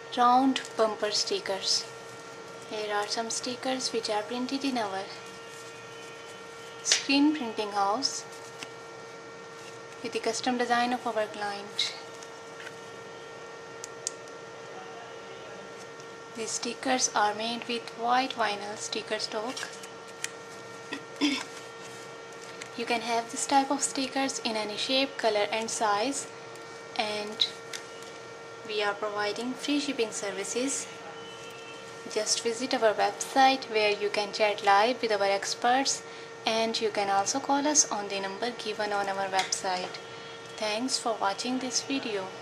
round bumper stickers. Here are some stickers which are printed in our screen printing house with the custom design of our client. These stickers are made with white vinyl sticker stock. You can have this type of stickers in any shape, color and size, and we are providing free shipping services. Just visit our website where you can chat live with our experts, and you can also call us on the number given on our website. Thanks for watching this video.